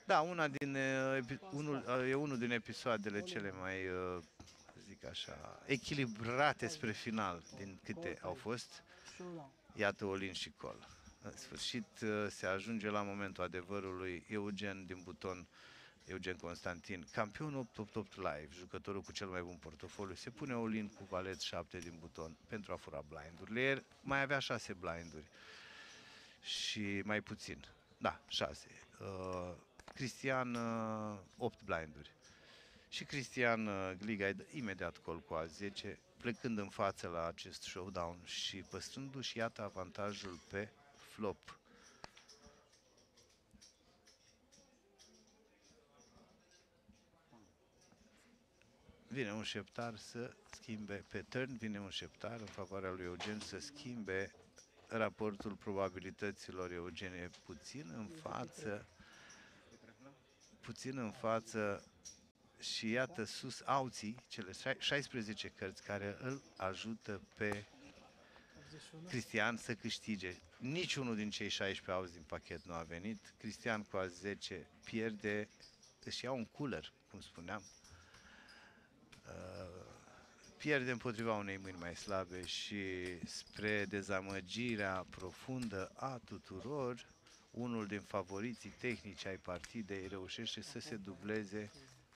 Da, e unul din episoadele cele mai, să zic așa, echilibrate spre final din câte au fost. Iată Olin și Col. În sfârșit se ajunge la momentul adevărului. Eugen din Buton, Eugen Constantin, campion 888 live, jucătorul cu cel mai bun portofoliu, se pune Olin cu valet 7 din Buton pentru a fura blindurile. El mai avea 6 blinduri și mai puțin. Da, 6. Cristian 8 blinduri. Și Cristian Gliga imediat col cu A10, plecând în față la acest showdown și păstrându-și, iată, avantajul pe flop. Vine un șeptar să schimbe pe turn, vine un șeptar în favoarea lui Eugen să schimbe raportul probabilităților. Eugen e puțin în față și iată sus auții, cele 16 cărți care îl ajută pe Cristian să câștige. Niciunul din cei 16 auzi din pachet nu a venit. Cristian cu A10 pierde, își ia un cooler, cum spuneam. Pierde împotriva unei mâini mai slabe și spre dezamăgirea profundă a tuturor, unul din favoriții tehnici ai partidei reușește să se dubleze